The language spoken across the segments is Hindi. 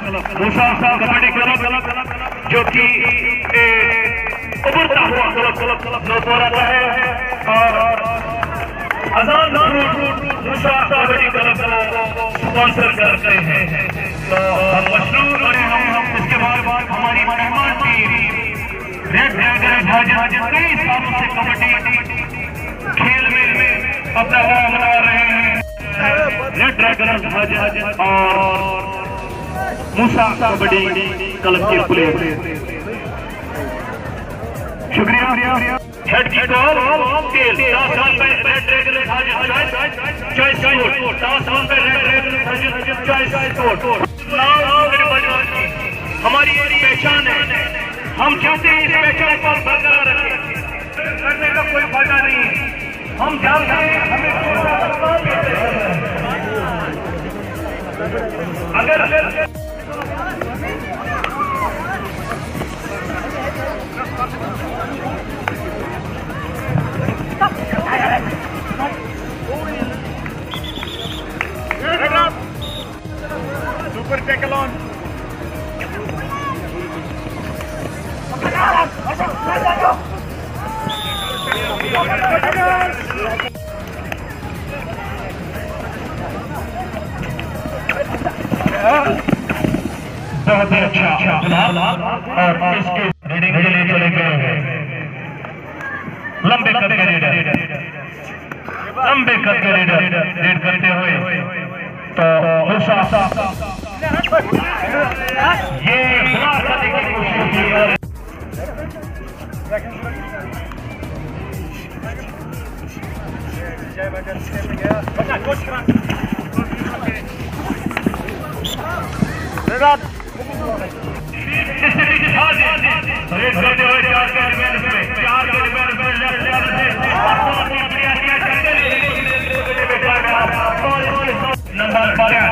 मूसा कबड्डी क्लब जो कि उभरता हुआ क्लब नौतरा है और अजान मूसा कबड्डी क्लब को स्पॉन्सर करते हैं। तो हम मशरूर और हम इसके बाद हमारी मेहमान टीम रेड ड्रैगन भाजपा कई सालों से कबड्डी खेल में अपना नाम बना रहे हैं। रेड ड्रैगन भाजपा और मूसा कबड्डी क्लब के प्लेयर शुक्रिया। हेड की बॉल खेल रेड ड्रैगन हमारी पहचान है, हम चाहते हैं इस पहचान को बरकरार रखें, करने का कोई फायदा नहीं है। हम जानते हैं अगर सुपर टैकल ऑन बहुत ही अच्छा और इसके रीडिंग के लिए चले गए हैं लंबे कद के रीडर रीड करते हुए तो मूसा ये ब्लॉक करने की कोशिश की और नंबर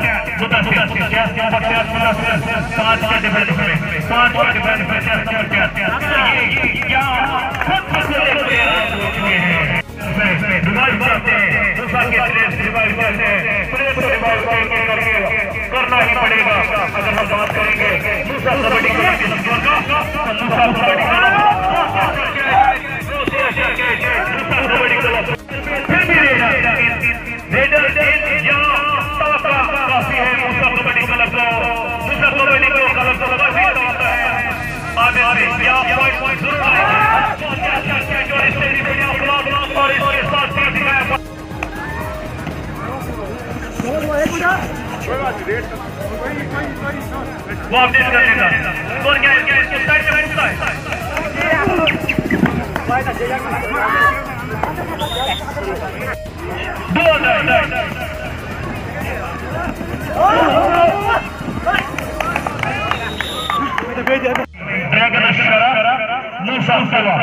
5 करना ही पड़ेगा अगर हम बात करेंगे मूसा कबड्डी क्लब के स्कोर का। मूसा कबड्डी क्लब फिर भी रेडर काफी है मूसा कबड्डी क्लब को, मूसा कबड्डी क्लब को काफी होता है आगे से या पॉइंट जरूर आएगा और इसके साथ वो अपडेट कर लेगा स्कोर क्या है इसके साइड में पूछता है ड्रैगन मूसा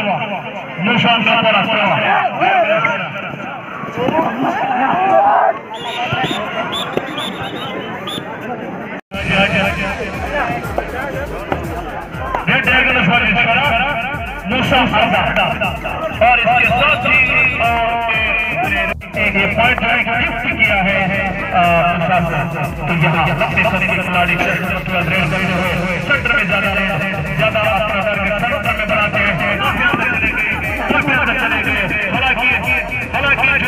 और इसके साथ ही ये पॉइंट गिफ्ट किया है तो यहाँ लंबे सदी के खिलाड़ी सेंटर में ज्यादा अपना सेंटर में बनाते हैं चले गए। हालांकि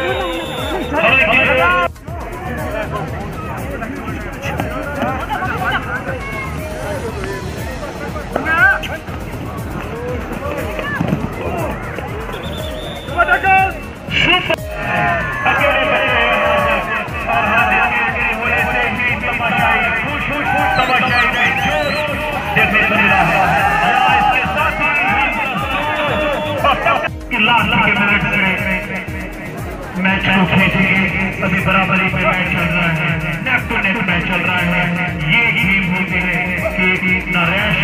मैच अभी बराबरी पे मैच चल रहा है, नेक टू नेक मैच चल रहा है। ये गेम होती है कि नरेश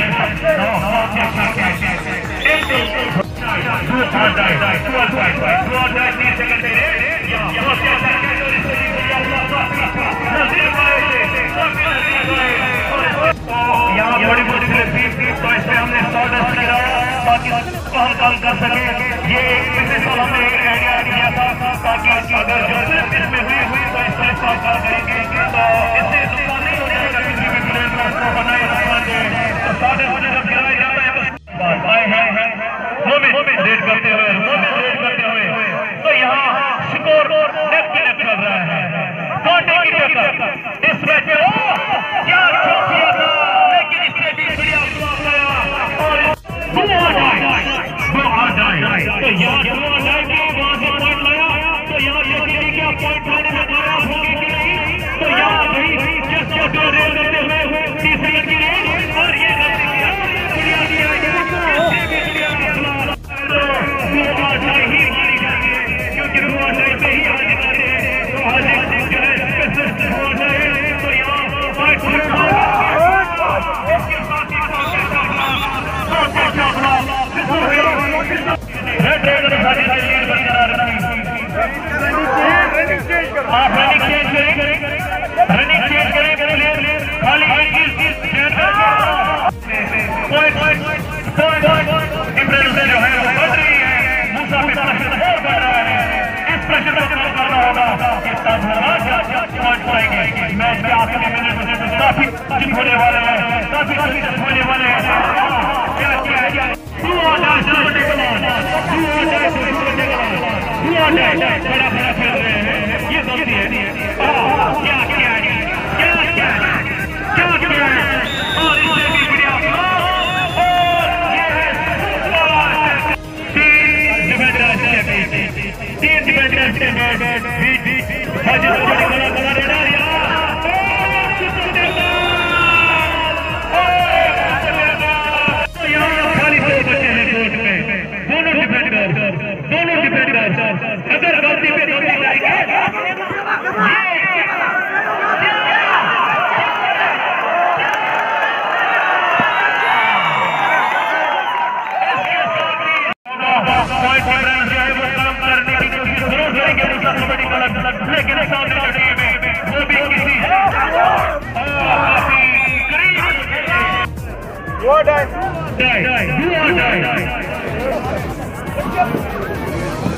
यहाँ बड़ी बड़ी तो इसमें हमने 100 किया ताकि हम काम कर सके। ये पिछले साल हमने एक आइडिया दिया था ताकि अगर जो इसमें हुई तो इस तरह काम करेंगे तो इससे नुकसान नहीं हो जाएगा किसी भी प्लेयर को। डिफरेंस जो है वो बढ़ रही है, मूसा पे प्रेशर और बढ़ रहा है। इस प्रेशर को कम करना होगा, कितना पॉइंट पाएंगे। मैच के आखिरी मिनट काफी चित होने वाले हैं, काफी चित होने वाले हैं। क्या किया है? बड़ा बड़ा खेल रहे हैं, ये गलती है। क्या किया है? क्या किया है? क्या किया है? और इससे भी बढ़िया और ये है तीन डिफेंडर्स दोनों डिफेंडर्स अगर गलती पे गलती करेंगे लेकिन सामने का टीम है वो भी किसी काफी करीब